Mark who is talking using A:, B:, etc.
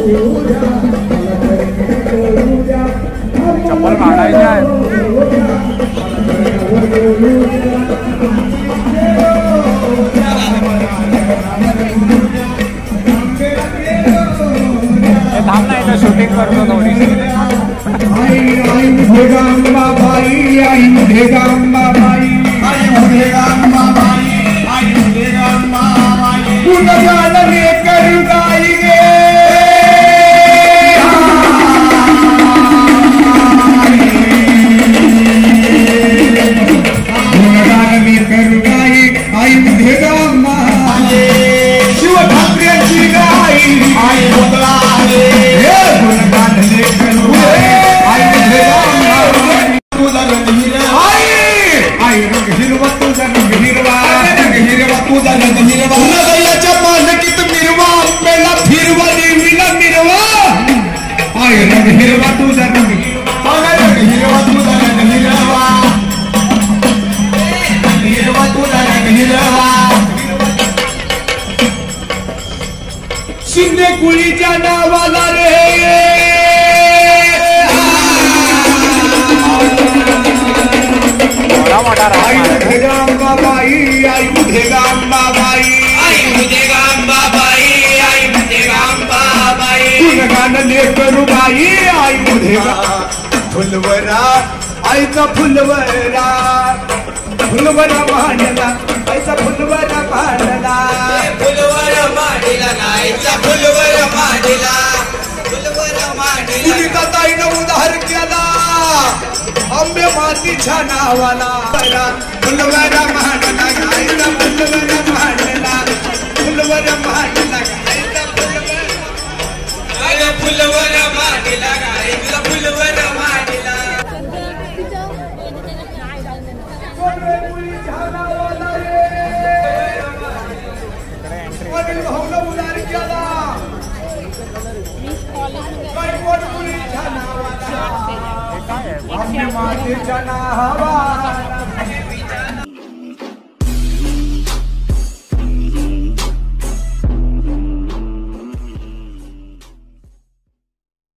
A: चप्पल काढायचे आहे. थांब ना इथं शूटिंग करतो थोडीशी.
B: आई मुधेगांबाबाई, आई मुधेगांबाबाई, आई मुधेगांबाबाई, आई मुधेगांबाबाई. गुणगान लेकर गाएंगे, गुणगान लेकर गाए आई मुधेगांबाबाई. शिव ठाकरेंची गाई आई बोला आहे, गुणगान लेकर गाए आई मुधेगांबाबाई. तुझा रंग हिरवा आई रंग हिरवा, तुझा रंग हिरवा, रंग हिरवा, तुझा रंग हिरवा. नदयाच्या पालखीत मिरवा, आंब्याला फिरवा, देवीला मिरवा. आई रंग हिरवा, तुझा रंग हिरवा, रंग हिरवा, तुझा रंग हिरवा, रंग हिरवा, तुझा रंग हिरवा. शिंदे कुळीच्या नावाला रे आई मुधेगांबाबाई, आई मुधेगांबाबाई, आई मुधेगांबाबाई, आई मुधेगांबाबाई. गुणगान लेकर बाई आई मुधेगा. फुलवरा आईचा फुलवरा, फुलवरा मांडला आईचा फुलवरा मांडला, फुलवरा मांडला आईचा फुलवरा मांडला, फुलवरा मांडला. तुझ्या ताईनं उद्धार केला आंबे मातीच्या नावाला. फुलवरा मांडला आईचा फुलवरा मांडला, फुलवरा मांडला आईचा फुलवरा, फुलवरा मांडला आईचा फुलवरा मांडला. उदार केला मातीच्या नावाला, मातीच्या नावाला.